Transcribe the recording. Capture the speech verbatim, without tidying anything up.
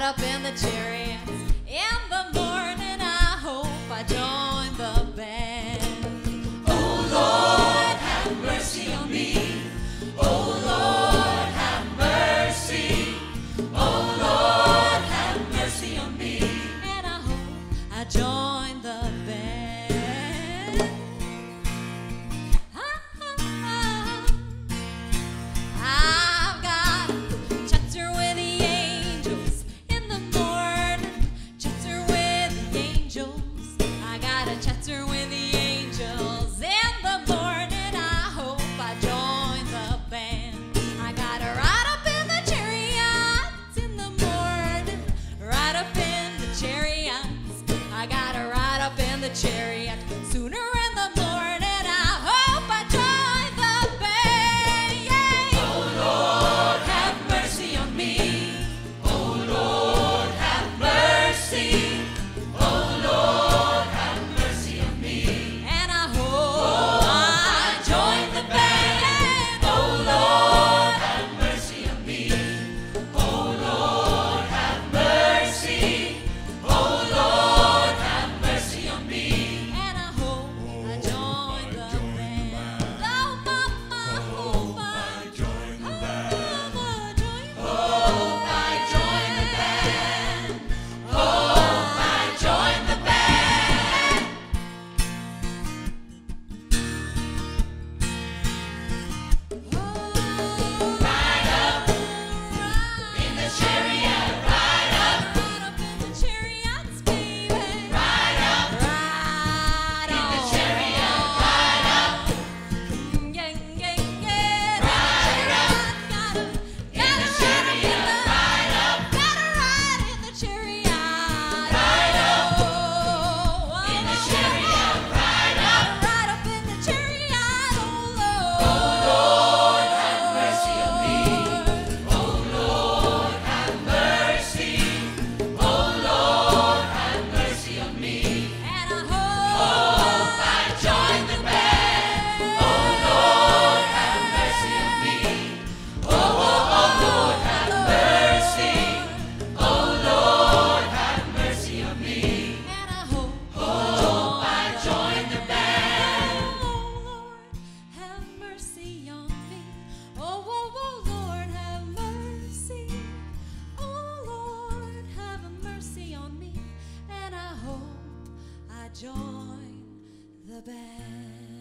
up in the chariot. In the morning I hope I join the band. Oh Lord, have mercy on me. Oh Lord, have mercy. Oh Lord, have mercy on me. And I hope I join the band. Ah, ah, ah. I've got a chatter with the angels in the morning. Chatter with the angels. I got a chatter with the angels in the morning. I hope I join the band. I got to ride up in the chariots in the morning. Ride up in the chariots. I got to ride up in the chariot sooner in the morning. I hope I join the band. Yeah. Oh Lord, have mercy on me. Oh Lord, have mercy. Oh Lord, have mercy on me. And I hope I join the band. Oh Lord, have mercy on me. Oh Lord, have mercy. Oh Lord, have mercy on me. And I hope I join the band. Oh mama, hope I join the band. Hope I join the band. Hope I join the band. Ride up in the chariot. Ride up. Ride up in the chariots, baby. Ride up. Ride in the chariot. Ride up. Yeah, yeah, yeah. Ride up. Gotta, in the chariot. Ride up. Gotta ride in the chariot. Ride up. In the chariot. Ride up. Ride up in the chariot. Oh Lord. Have mercy on me. Oh Lord, have mercy. Oh Lord, have mercy on me. And I hope I join the band. Oh Lord, have mercy on me. Oh, oh, oh Lord, have mercy. Oh Lord, have mercy on me. And I hope I join the band. Oh Lord, have mercy on me. Oh, oh, oh Lord, have mercy. Oh Lord, have mercy on me. And I hope I join the band.